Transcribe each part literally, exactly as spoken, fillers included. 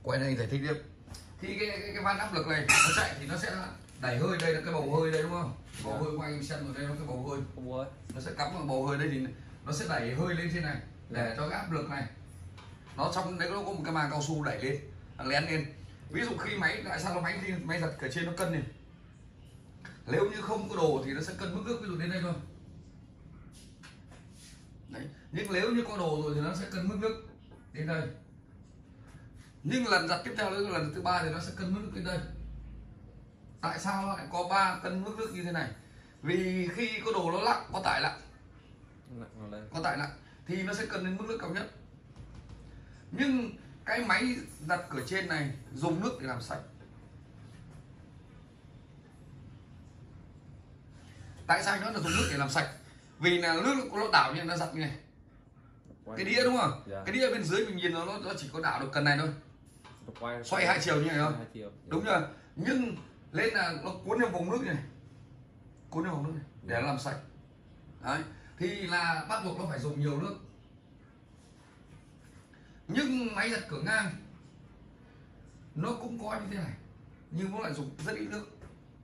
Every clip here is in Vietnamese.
Quay này giải thích tiếp. Thì cái cái, cái van áp lực này nó chạy thì nó sẽ đẩy hơi, đây là cái bầu hơi đây đúng không? Bầu hơi quay xem rồi đây nó cái bầu hơi. Nó sẽ cắm vào bầu hơi đây thì nó sẽ đẩy hơi lên trên này để cho cái áp lực này nó trong đấy nó có một cái màng cao su đẩy lên, nó lén lên. Ví dụ khi máy, tại sao nó máy khi máy giật ở trên nó cân này, nếu như không có đồ thì nó sẽ cân mức nước ví dụ đến đây thôi. Đấy. Nhưng nếu như có đồ rồi thì nó sẽ cân mức nước đến đây. Nhưng lần giật tiếp theo nữa, lần thứ ba thì nó sẽ cân mức nước đến đây. Tại sao nó lại có ba cân mức nước như thế này? Vì khi có đồ nó lặng, có tải nặng, có tải nặng thì nó sẽ cân đến mức nước cao nhất. Nhưng cái máy giặt cửa trên này dùng nước để làm sạch. Tại sao nó là dùng nước để làm sạch? Vì là nước nó đảo như nó giặt như này. Cái đĩa đúng không? Yeah. Cái đĩa bên dưới mình nhìn nó nó chỉ có đảo được cần này thôi. Xoay hai chiều như này không? Yeah. Đúng chưa? Nhưng lên là nó cuốn theo vòng nước này, cuốn theo vòng nước này để nó làm sạch. Đấy. Thì là bắt buộc nó phải dùng nhiều nước. Nhưng máy giặt cửa ngang nó cũng có như thế này, nhưng nó lại dùng rất ít nước,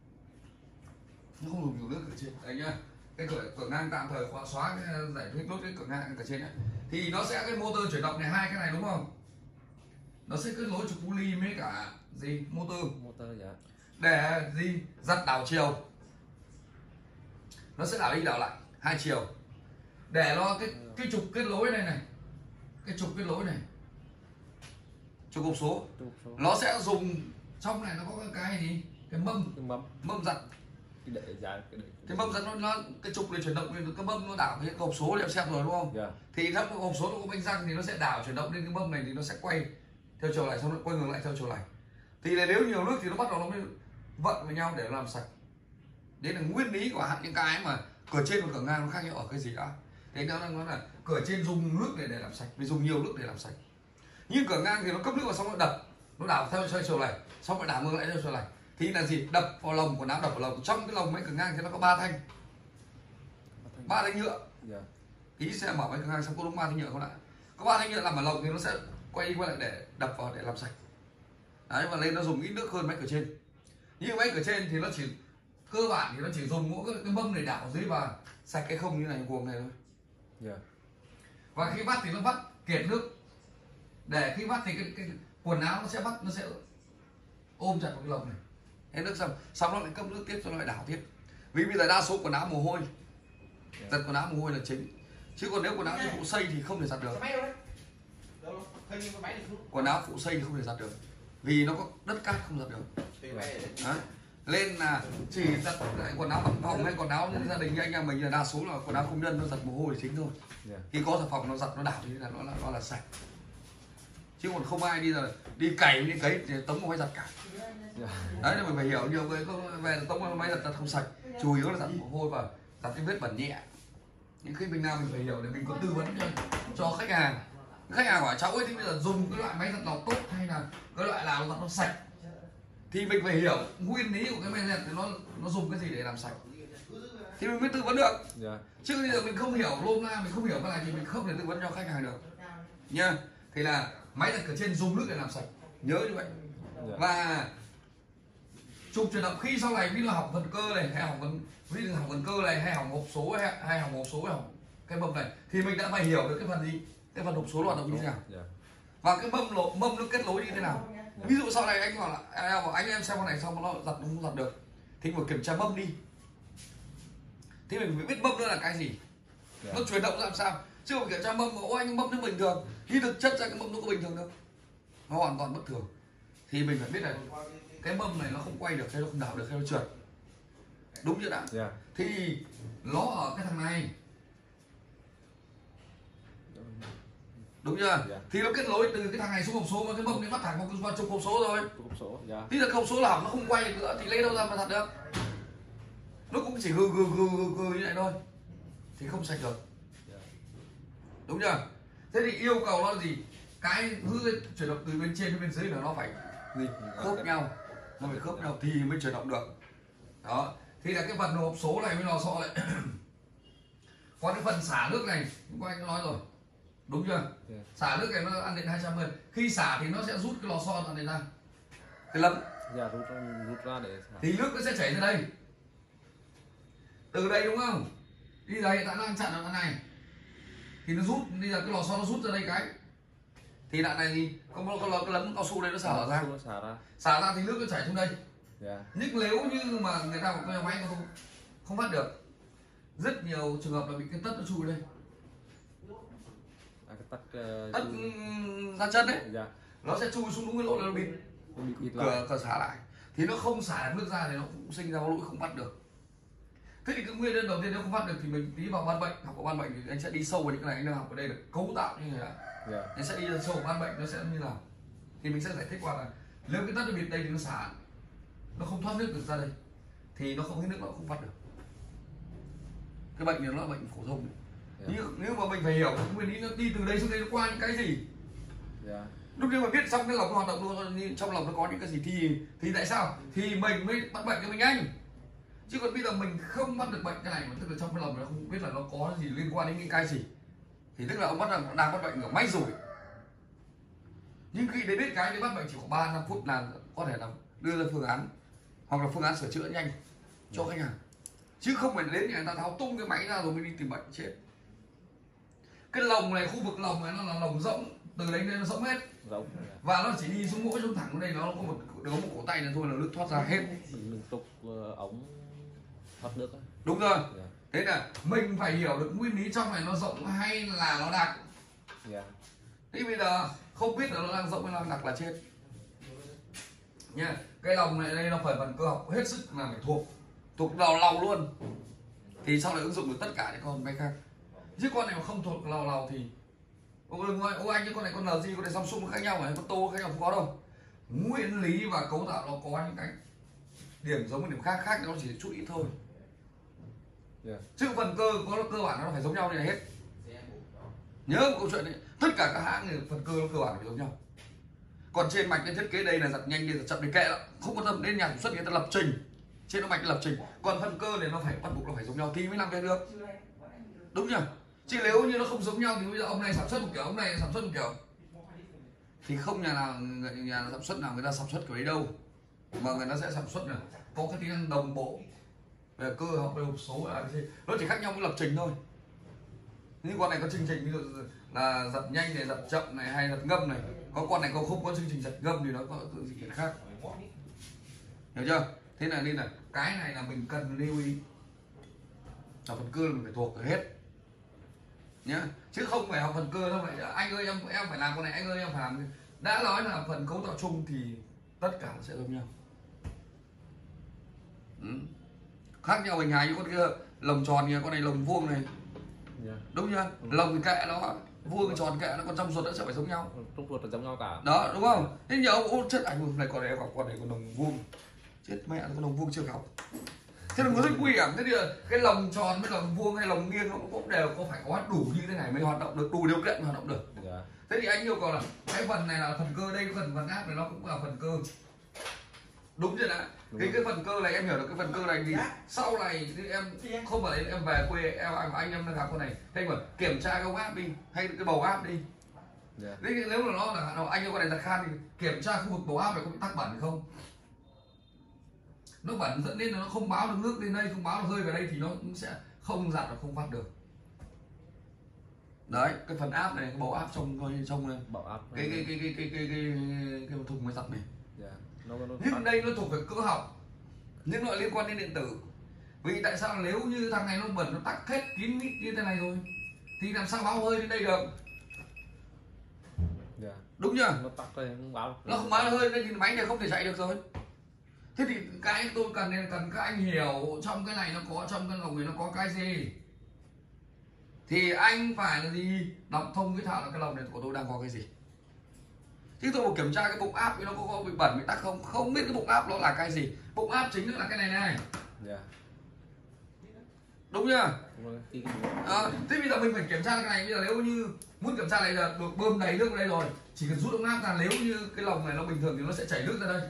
nó không dùng nhiều nước ở trên đây nhá. Cái cửa cửa ngang tạm thời khóa xóa cái giải thích nốt cái cửa ngang ở trên này thì nó sẽ cái motor chuyển động này, hai cái này đúng không, nó sẽ kết nối trục pulley với cả gì motor motor dạ. Để gì giặt đảo chiều, nó sẽ đảo đi đảo lại hai chiều để nó cái cái trục kết nối này này, cái trục kết nối này, trục hộp số, nó sẽ dùng trong này nó có cái gì, cái mâm cái mâm mâm giặt cái để ra cái, cái mâm giặt nó, nó cái trục này chuyển động, cái mâm nó đảo cái hộp số em xem rồi đúng không? Yeah. Thì trong hộp số nó có bánh răng thì nó sẽ đảo chuyển động lên cái mâm này thì nó sẽ quay theo chiều này, xong lại quay ngược lại theo chiều này. Thì là nếu nhiều nước thì nó bắt đầu nó mới vận với nhau để nó làm sạch. Đấy là nguyên lý của những cái mà cửa trên và cửa ngang nó khác nhau ở cái gì đã. Thế nó đang nói là cửa trên dùng nước để để làm sạch, vì dùng nhiều nước để làm sạch. Nhưng cửa ngang thì nó cấp nước vào xong nó đập, nó đảo theo xoay chiều này, xong lại đảo ngược lại theo chiều này. Thì là gì? Đập vào lồng của não, đập vào lồng. Trong cái lồng máy cửa ngang thì nó có ba thanh, ba thanh nhựa. Yeah. Ý sẽ mở máy cửa ngang xong có đúng ba thanh nhựa không ạ? Có ba thanh nhựa nằm ở lồng thì nó sẽ quay đi quay lại để đập vào để làm sạch. Đấy, và lên nó dùng ít nước hơn máy cửa trên. Nhưng máy cửa trên thì nó chỉ cơ bản thì nó chỉ dùng mỗi cái, cái mâm này đảo dưới và sạch cái không như này guồng này thôi. Yeah. Và khi vắt thì nó vắt kiệt nước, để khi vắt thì cái, cái quần áo nó sẽ vắt, nó sẽ ôm chặt vào cái lồng này, hết nước xong xong nó lại cấp nước tiếp, cho nó lại đảo tiếp. Vì bây giờ đa số quần áo mồ hôi, yeah. Giặt quần áo mồ hôi là chính, chứ còn nếu quần áo phụ xây thì không thể giặt được. Quần áo phụ xây thì không thể giặt được, vì nó có đất cát không giặt được. Đấy. Lên là chỉ giặt quần áo văn phòng hay quần áo gia đình như anh em mình là đa số là quần áo công nhân nó giặt mồ hôi chính thôi. Yeah. Khi có xà phòng nó giặt nó đảo thì là nó là nó là sạch, chứ còn không ai đi giờ đi cày đi cấy thì tống máy giặt cả. Yeah. Đấy là mình phải hiểu nhiều cái về tống máy giặt là không sạch, chủ yếu là giặt mồ hôi và giặt cái vết bẩn nhẹ. Nhưng khi mình nào mình phải hiểu để mình có tư vấn cho cho khách hàng. Khách hàng hỏi cháu ấy thì bây giờ dùng cái loại máy giặt nào tốt hay là cái loại nào giặt nó sạch, thì mình phải hiểu nguyên lý của cái máy giặt nó nó dùng cái gì để làm sạch thì mình mới tư vấn được. Yeah. Chứ bây giờ mình không hiểu lôm la, mình không hiểu cái này thì mình không thể tư vấn cho khách hàng được nha. Thì là máy giặt cửa trên dùng nước để làm sạch, nhớ như vậy. Yeah. Và trục chuyển động khi sau này ví dụ hỏng phần cơ này hay hỏng phần ví dụ hỏng phần cơ này hay hỏng hộp số hay, hay hỏng hộp số hay hỏng cái mâm này thì mình đã phải hiểu được cái phần gì, cái phần hộp số hoạt động như thế nào. Yeah. Và cái mâm lộ mâm nó kết nối như thế nào. Yeah. Ví dụ sau này anh bảo là anh, anh em xem con này xong nó giặt nó không giặt được thì mình phải kiểm tra mâm đi, thì mình phải biết mâm nó là cái gì. Yeah. Nó chuyển động ra làm sao, chứ không kiểm tra mâm mà ôi anh mâm nó bình thường, khi thực chất ra cái mâm nó có bình thường đâu, nó hoàn toàn bất thường. Thì mình phải biết là cái mâm này nó không quay được hay nó không đảo được hay nó trượt, đúng chưa đã? Yeah. Thì nó ở cái thằng này, đúng chưa? Yeah. Thì nó kết nối từ cái thằng này xuống hộp số, mà cái mâm này bắt thẳng vào trục hộp số rồi. Hộp số. Yeah. Thì là hộp số là nó không quay được nữa thì lấy đâu ra mà thật được? Nó cũng chỉ gừ gừ gừ gừ, gừ như này thôi, thì không sạch được. Yeah. Đúng chưa? Thế thì yêu cầu nó là gì? Cái hư chuyển động từ bên trên đến bên dưới là nó phải gì? Khớp nhau, nó phải khớp nhau thì mới chuyển động được. Đó. Thì là cái phần hộp số này mới lò xo lại. Còn cái phần xả nước này, chúng anh đã nói rồi, đúng chưa? Yeah. Xả nước này nó ăn đến hai trăm ml. Khi xả thì nó sẽ rút cái lò xo này ra, cái lấm. Dạ, rút ra, rút ra để xả. Thì nước nó sẽ chảy ra đây, từ đây đúng không? Đi ra hiện tại nó đang chặn ở cái này, thì nó rút đi là cái lò xo nó rút ra đây cái, thì đoạn này thì có một cái, cái lấm cao su đây nó xả ra, nó xả ra, xả ra thì nước nó chảy xuống đây. Yeah. Nhưng nếu như mà người ta có cái máy không không bắt được, rất nhiều trường hợp là bị cái tất nó chui đây, à, cái tắt uh, tất ra chân đấy, dạ. Nó sẽ chui xuống đúng cái lỗ là nó bịt cửa, cửa xả lại, thì nó không xả được nước ra thì nó cũng sinh ra lỗi không bắt được. Thế thì cái nguyên nhân đầu tiên nếu không bắt được thì mình tí vào ban bệnh, học của ban bệnh thì anh sẽ đi sâu vào những cái này, anh đang học ở đây là cấu tạo như thế nào. Yeah. Anh sẽ đi sâu vào ban bệnh nó sẽ như nào, thì mình sẽ giải thích qua là nếu cái tất nó bịt đây thì nó xả, nó không thoát nước được ra đây, thì nó không hết nước nó không bắt được. Cái bệnh này nó là bệnh phổ thông. Yeah. Nhưng nếu mà mình phải hiểu cái nguyên lý nó đi từ đây xuống đây nó qua những cái gì. Yeah. Lúc nhưng mà biết trong cái lồng nó hoạt động luôn, trong lồng nó có những cái gì thì thì tại sao thì mình mới bắt bệnh cho mình anh, chứ còn bây giờ mình không bắt được bệnh cái này mà tức là trong cái lồng nó không biết là nó có gì liên quan đến những cái gì, thì tức là ông bắt đang, đang bắt bệnh ở may rồi. Nhưng khi để biết cái để bắt bệnh chỉ khoảng ba năm phút là có thể là đưa ra phương án, hoặc là phương án sửa chữa nhanh cho khách hàng, chứ không phải đến nhà người ta tháo tung cái máy ra rồi mới đi tìm bệnh chết. Cái lồng này, khu vực lồng này nó là lồng rỗng, từ đấy lên nó rỗng hết, rỗng, và nó chỉ đi xuống mỗi xuống thẳng ở đây, nó có một có một cổ tay này thôi là nước thoát ra hết. Mình liên tục uh, ống thoát nước ấy. Đúng rồi. Yeah. Thế là mình phải hiểu được nguyên lý trong này nó rộng hay là nó đặc. Yeah. Thế bây giờ không biết là nó đang rộng hay là đặc là chết nha. Cái lồng này đây nó phải phần cơ học hết sức là phải thuộc thuộc đầu lòng luôn, thì sau này ứng dụng được tất cả những con máy khác. Chứ con này mà không thuộc lầu lầu thì ôi, ôi anh, con này con lờ giê, con này Samsung nó khác nhau mà, con Tô khác nhau không có đâu. Nguyên lý và cấu tạo nó có những cái điểm giống với điểm khác, khác nó chỉ chút ít thôi. Yeah. Chứ phần cơ có cơ bản nó phải giống nhau này là hết. Nhớ một câu chuyện này, tất cả các hãng thì phần cơ nó cơ bản phải giống nhau. Còn trên mạch cái thiết kế đây là giật nhanh, đây là chậm, để kệ đó, không quan tâm đến nhà sản xuất người ta lập trình, trên nó mạch lập trình. Còn phần cơ này nó phải bắt buộc nó phải giống nhau thì mới làm việc được, đúng nhỉ? Chứ nếu như nó không giống nhau thì bây giờ ông này sản xuất một kiểu, ông này sản xuất một kiểu, thì không nhà nào nhà sản xuất nào người ta sản xuất kiểu ấy đâu, mà người ta sẽ sản xuất là có cái tính năng đồng bộ về cơ học, về hộp số là cái gì, nó chỉ khác nhau cái lập trình thôi. Những con này có chương trình ví dụ là giật nhanh này, giật chậm này, hay giật ngâm này. Có con này có không có chương trình giật ngâm thì nó có sự kiện khác, hiểu chưa? Thế là nên là cái này là mình cần lưu ý, là phần cơ mình phải thuộc được hết nhá, chứ không phải học phần cơ đâu. Vậy anh ơi em em phải làm con này, anh ơi em phải làm. Đã nói là phần cấu tạo chung thì tất cả sẽ giống nhau. Ừ. Khác nhau hình hài như con kia lồng tròn kìa, con này lồng vuông này. Yeah. Đúng chưa? Ừ. Lồng thì kệ nó vuông tròn kệ nó, còn trong ruột nó sẽ phải giống nhau. Trong ruột là giống nhau cả. Đó đúng không? Thế nhờ ông ôn chất ảnh này, con này học con này con lồng vuông. Chết mẹ, con lồng vuông chưa học. Thế là có rất nguy hiểm. Thế thì cái lồng tròn với lồng vuông hay lồng nghiêng nó cũng đều có phải có đủ như thế này mới hoạt động được, đủ điều kiện mới hoạt động được. Yeah. Thế thì anh yêu cầu là cái phần này là phần cơ, đây cái phần phần áp này nó cũng là phần cơ. Đúng chưa đã? Đúng. Cái cái phần cơ này em hiểu được, cái phần cơ này thì sau này thì em không phải em về quê em anh em đang gặp con này, hay mà kiểm tra cái ống áp đi, hay cái bầu áp đi. Yeah. Thế nếu mà nó là anh yêu con này giật khan thì kiểm tra khu vực bầu áp này có bị tắc bẩn không? Nó bẩn dẫn đến là nó không báo được nước lên đây, không báo được hơi về đây thì nó cũng sẽ không giặt và không phát được. Đấy, cái phần áp này, cái bầu áp trong coi trong này, bầu áp cái cái cái cái cái cái cái, cái, cái thùng máy giặt này. Yeah. Nó, nó nhưng đây nó thuộc về cơ học, nhưng nó liên quan đến điện tử. Vì tại sao nếu như thằng này nó bẩn, nó tắc hết kín mít như thế này rồi thì làm sao báo hơi đến đây được? Yeah. Đúng chưa? Nó tắc đây không báo, nó không báo hơi đây thì máy này không thể chạy được rồi. Thế thì cái tôi cần nên cần các anh hiểu trong cái này nó có, trong cái lồng này nó có cái gì, thì anh phải là gì, đọc thông cái thạo là cái lồng này của tôi đang có cái gì. Chứ tôi một kiểm tra cái bụng áp nó có, có bị bẩn bị tắc không, không biết cái bụng áp nó là cái gì. Bụng áp chính là cái này này. Yeah. Đúng chưa? À, thế bây giờ mình phải kiểm tra cái này. Bây giờ nếu như muốn kiểm tra này là được bơm đầy nước vào đây rồi, chỉ cần rút ống áp ra. Nếu như cái lồng này nó bình thường thì nó sẽ chảy nước ra đây.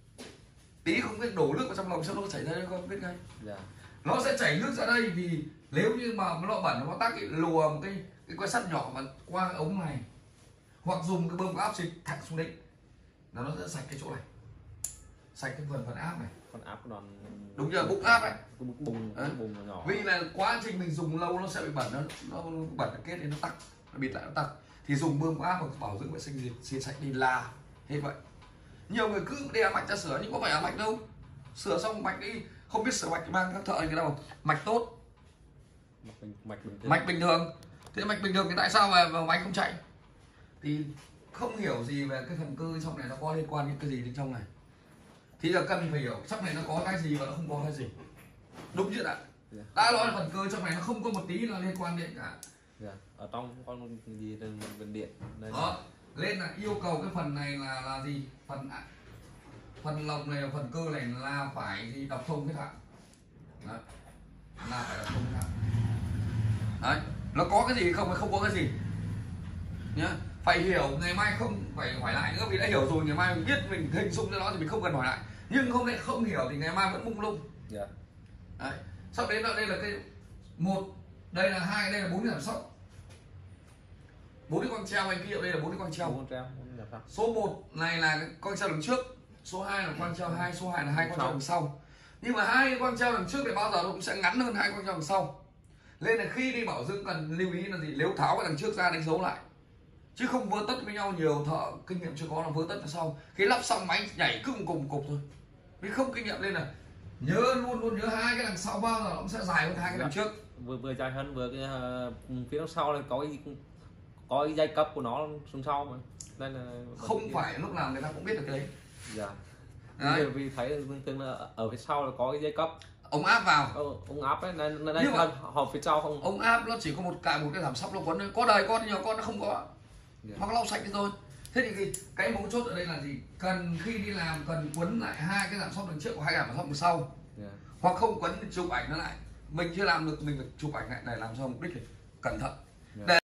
Tí không biết đổ nước vào trong lồng sao nó chảy ra đây không biết ngay. Yeah. Nó sẽ chảy nước ra đây, vì Nếu như mà nó bẩn nó tắc cái lùa một cái cái que sắt nhỏ mà qua cái ống này, hoặc dùng cái bơm áp xịt thẳng xuống đấy là nó sẽ sạch cái chỗ này, sạch cái phần phần áp này. Con áp nó Đúng chưa, bụng áp này, cái bụng bùng cái bùng nó nhỏ. vì là quá trình mình dùng lâu nó sẽ bị bẩn, nó nó bẩn cái kết thì nó tắc, nó bịt lại nó tắc, thì dùng bơm áp và bảo dưỡng vệ sinh diệt xịt sạch đi là hết vậy. Nhiều người cứ đem mạch ra sửa nhưng có phải là mạch đâu, sửa xong mạch đi không biết sửa mạch mang các thợ cái đâu, mạch tốt, mạch bình, mạch bình thường. mạch bình thường. Thế mạch bình thường thì tại sao mà, mà máy không chạy? Thì không hiểu gì về cái phần cơ trong này nó có liên quan đến cái gì bên trong này, thì là cần phải hiểu trong này nó có cái gì và nó không có cái gì, đúng chưa ạ? Yeah. Đã nói là phần cơ trong này nó không có một tí là liên quan đến cả. Yeah. Ở trong con gì trên bên điện đây Đó, nên là yêu cầu cái phần này là là gì, phần phần lồng này, phần cơ này là phải gì đọc thông cái thẳng. Đấy, là phải đọc thông cái thẳng. Đấy, nó có cái gì không hay không có cái gì nhá, phải hiểu. Ngày mai không phải hỏi lại nữa vì đã hiểu rồi, ngày mai mình biết mình hình dung cho nó thì mình không cần hỏi lại, nhưng hôm nay không hiểu thì ngày mai vẫn mông lung. Yeah. Đấy, sau đến đây là cái một, đây là hai, đây là bốn cái giảm sóc, bốn cái quang treo, anh kia đây là bốn cái quang treo. Bốn treo, bốn treo. Số một này là cái quang treo đằng trước, số hai là quang treo hai, số hai là hai quang treo đằng sau. Nhưng mà hai quang treo đằng trước thì bao giờ nó cũng sẽ ngắn hơn hai quang treo đằng sau. Nên là khi đi bảo dưỡng cần lưu ý là gì, nếu tháo cái đằng trước ra đánh dấu lại, chứ không vớ tất với nhau. Nhiều thợ kinh nghiệm chưa có là vớ tất là sau, khi lắp xong máy nhảy cứ cùng cùng cục thôi, vì không kinh nghiệm. Nên là nhớ luôn luôn nhớ hai cái đằng sau bao giờ nó cũng sẽ dài hơn hai cái đằng trước. Vừa vừa dài hơn, vừa cái uh, phía đằng sau này có cái có cái dây cấp của nó xuống sau mà, nên là không phải lúc nào người ta cũng biết được cái đấy. Dạ. Đấy. Vì thấy tương là ở phía sau là có cái dây cấp, Ống áp vào, ờ, ông áp ấy, nên đây mà hộp phía sau không. ống áp nó chỉ có một cài một cái giảm sóc nó quấn thôi, có đời con nhiều con nó không có. Yeah. Hoặc lau sạch đi thôi. Thế thì cái mấu chốt ở đây là gì, cần khi đi làm cần quấn lại hai cái giảm sóc đằng trước và hai cái giảm sóc đằng sau. Yeah. Hoặc không quấn chụp ảnh nó lại, mình chưa làm được mình phải chụp ảnh lại để làm sao mục đích này cẩn thận. Yeah. Để